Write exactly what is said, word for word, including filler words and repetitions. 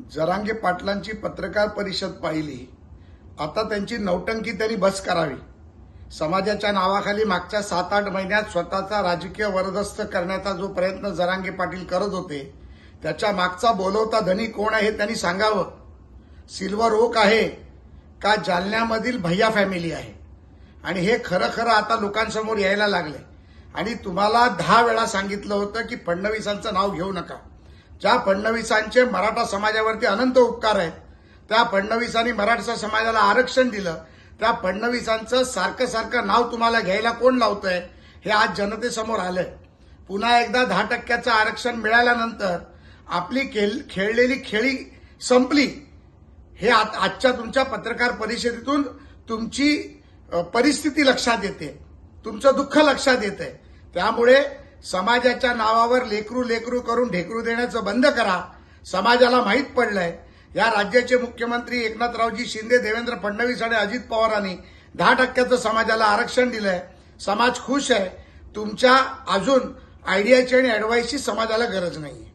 जरांगे पाटलांची पत्रकार परिषद पाहिली। आता त्यांची नौटंकी त्यांनी बस करावी। समाजाच्या नावाखाली मागच्या सात आठ महिन्यात स्वतःचा राजकीय वरदस्त करण्याचा जो प्रयत्न जरांगे पाटील करत होते त्याच्या मागचा बोलवता धनी कोण आहे हे त्यांनी सांगावं। सिल्वर ओक आहे का जालन्यामधील भैया फॅमिली आहे? आणि हे खरं खरं आता लोकांसमोर यायला लागले। आणि तुम्हाला दहा वेळा सांगितलं होतं की फडणवीसांचं नाव घेऊ नका। ज्या फडणवीसांचे मराठा समाजावरती अनंत उपकार आहेत, त्या फडणवीसांनी मराठा समाजाला आरक्षण दिलं, त्या फडणवीसांचं सारखं सारखं नाव तुम्हाला घ्यायला कोण लावतंय हे आज जनतेसमोर आलंय। पुन्हा एकदा दहा टक्क्याचं आरक्षण मिळाल्यानंतर आपली खेळलेली खेळी संपली हे आजच्या तुमच्या पत्रकार परिषदेतून तुमची परिस्थिती लक्षात येते, तुमचं दुःख लक्षात येतंय। त्यामुळे समाजाच्या नावावर लेकरू लेकरू करून ढेकरू देण्याचं बंद करा। समाजाला माहीत पडलंय या राज्याचे मुख्यमंत्री एकनाथरावजी शिंदे, देवेंद्र फडणवीस आणि अजित पवारांनी दहा टक्क्याचं समाजाला आरक्षण दिलंय। समाज खुश आहे। तुमच्या अजून आयडियाची आणि ऍडवाइसची समाजाला गरज नाही।